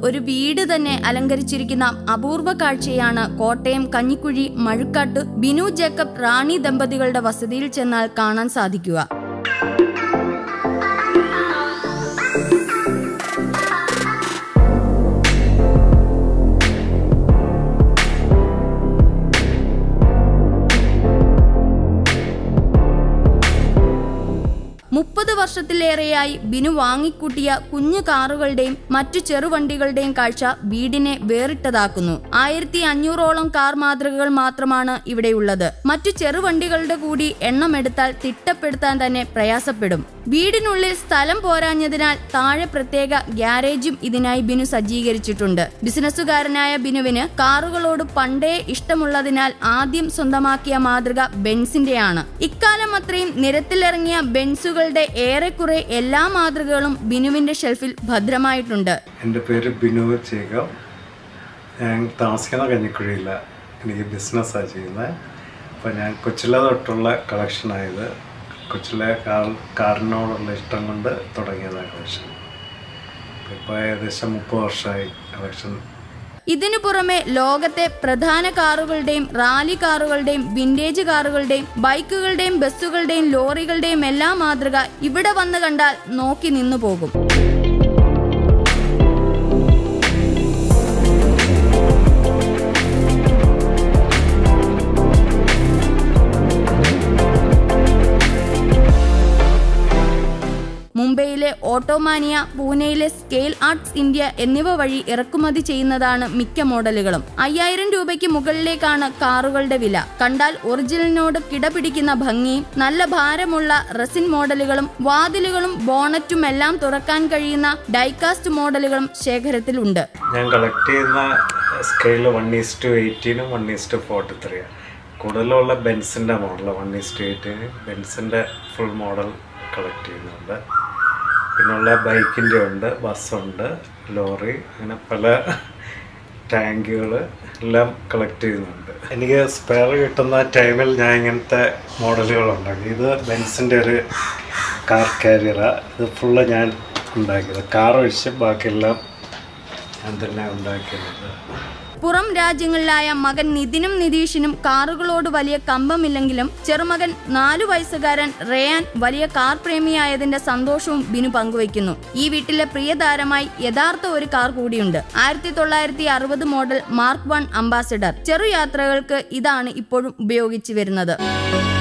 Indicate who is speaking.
Speaker 1: ഒരു വീട് തന്നെ അലങ്കരിച്ചിരിക്കുന്ന അപൂർവ കാഴ്ചയാണ് കോട്ടയം കഞ്ഞിക്കുഴി മഴുക്കാട്ട് ബിനു ജേക്കബ് റാണി ദമ്പതികളുടെ വസതിയിൽ ചെന്നാൽ കാണാൻ സാധിക്കുക. വർഷത്തിലേറെയായി ബിനു വാങ്ങിക്കൂട്ടിയ കുഞ്ഞു കാറുകളുടെയും മറ്റു ചെറുവണ്ടികളുടെയും കാഴ്ച വീടിനെ വേറിട്ടതാക്കുന്നു. 1500ഓളം കാർ മാതൃകകൾ മാത്രമാണ് ഇവിടെയുള്ളത്. മറ്റു ചെറുവണ്ടികളുടെ കൂടി എണ്ണമെടുത്താൽ തിട്ടപ്പെടുത്താൻ തന്നെ പ്രയാസപ്പെടും. വീടിനുള്ളിൽ സ്ഥലം പോരാഞ്ഞതിനാൽ താഴെ പ്രത്യേക ഗ്യാരേജും ഇതിനായി ബിനു സജ്ജീകരിച്ചിട്ടുണ്ട്. ബിസിനസ്സുകാരനായ ബിനുവിന് കാറുകളോട് പണ്ടേ ഇഷ്ടമുള്ളതിനാൽ ആദ്യം സ്വന്തമാക്കിയ മാതൃക ബെൻസിന്റെയാണ്. ഇക്കാലം അത്രയും നിരത്തിലിറങ്ങിയ ബെൻസുകളുടെ ഏറെക്കുറെ എല്ലാ മാതൃകകളും ബിനുവിന്റെ ഷെൽഫിൽ ഭദ്രമായിട്ടുണ്ട്.
Speaker 2: എൻ്റെ പേര് ബിനു ജേക്കബ്. ഞാൻ താമസിക്കുന്ന കഞ്ഞിക്കുഴിയില്ല. എനിക്ക് ബിസിനസ്സാണ് ചെയ്യുന്നത്. അപ്പോൾ ഞാൻ കൊച്ചിലെ തൊട്ടുള്ള കളക്ഷനായത്. കൊച്ചിലെ കാറിനോടുള്ള ഇഷ്ടം കൊണ്ട് തുടങ്ങിയതാണ് കളക്ഷൻ. ഇപ്പോൾ ഏകദേശം 30 വർഷമായി കളക്ഷൻ.
Speaker 1: ഇതിനു പുറമെ ലോകത്തെ പ്രധാന കാറുകളുടെയും റാലി കാറുകളുടെയും വിന്റേജ് കാറുകളുടെയും ബൈക്കുകളുടെയും ബസ്സുകളുടെയും ലോറികളുടെയും എല്ലാ മാതൃക ഇവിടെ വന്ന് കണ്ടാൽ നോക്കി നിന്നു പോകും. മുംബൈയിലെ ഓട്ടോമാനിയ, പൂനെയിലെ സ്കെയിൽ ആർട്സ് ഇന്ത്യ എന്നിവ വഴി ഇറക്കുമതി ചെയ്യുന്നതാണ് മിക്ക മോഡലുകളും. 5000 രൂപയ്ക്ക് മുകളിലേക്കാണ് കാറുകളുടെ വില. കണ്ടാൽ ഒറിജിനലിനോട് കിടപിടിക്കുന്ന ഭംഗിയും നല്ല ഭാരമുള്ള റെസിൻ മോഡലുകളും വാതിലുകളും ബോണറ്റും എല്ലാം തുറക്കാൻ കഴിയുന്ന ഡൈകാസ്റ്റ് മോഡലുകളും ശേഖരത്തിലുണ്ട്.
Speaker 2: ഞാൻ കളക്ട് ചെയ്യുന്ന സ്കെയിൽ 1:18 1:43. കൂടുതലുള്ള ബെൻസിൻ്റെ മോഡൽ 1:18 ബെൻസിൻ്റെ ഫുൾ മോഡൽ കളക്ട് ചെയ്യുന്നുണ്ട്. പിന്നുള്ള ബൈക്കിൻ്റെ ഉണ്ട്, ബസ്സുണ്ട്, ലോറി, അങ്ങനെ പല ടാങ്കുകൾ എല്ലാം കളക്ട് ചെയ്യുന്നുണ്ട്. എനിക്ക് സ്പെയർ കിട്ടുന്ന ടൈമിൽ ഞാൻ ഇങ്ങനത്തെ മോഡലുകളുണ്ടാക്കി. ഇത് ബെൻസിൻ്റെ ഒരു കാർ കാരിയറാണ്. ഇത് ഫുള്ള് ഞാൻ ഉണ്ടാക്കിയത്. കാർ ഒഴിച്ച് ബാക്കിയെല്ലാം ഞാൻ തന്നെ ഉണ്ടാക്കിയത്.
Speaker 1: പുറം രാജ്യങ്ങളിലായ മകൻ നിതിനും നിതീഷിനും കാറുകളോട് വലിയ കമ്പമില്ലെങ്കിലും ചെറുമകൻ 4 വയസ്സുകാരൻ റയാൻ വലിയ കാർ പ്രേമിയായതിന്റെ സന്തോഷവും ബിനു പങ്കുവയ്ക്കുന്നു. ഈ വീട്ടിലെ പ്രിയതാരമായി യഥാർത്ഥ ഒരു കാർ കൂടിയുണ്ട്. 1960 മോഡൽ മാർക്ക് 1 അംബാസിഡർ. ചെറുയാത്രകൾക്ക് ഇതാണ് ഇപ്പോഴും ഉപയോഗിച്ചു വരുന്നത്.